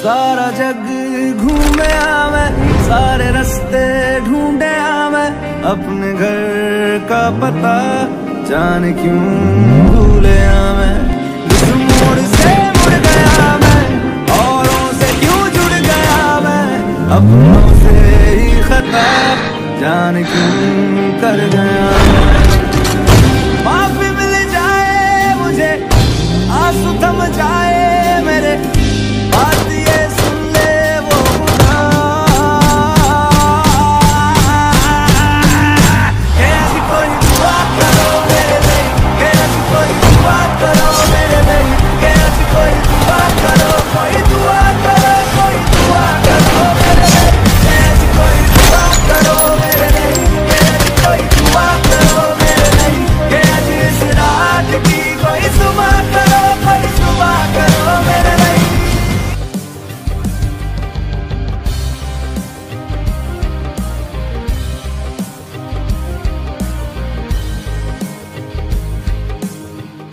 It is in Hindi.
सारा जग घूमे मैं, सारे रास्ते ढूंढे मैं, अपने घर का पता जाने क्यों भूले मैं। जिस मोड़ से मुड़ गया मैं, औरों से क्यों जुड़ गया मैं, अपनों से ही खता जाने क्यों कर गया मैं।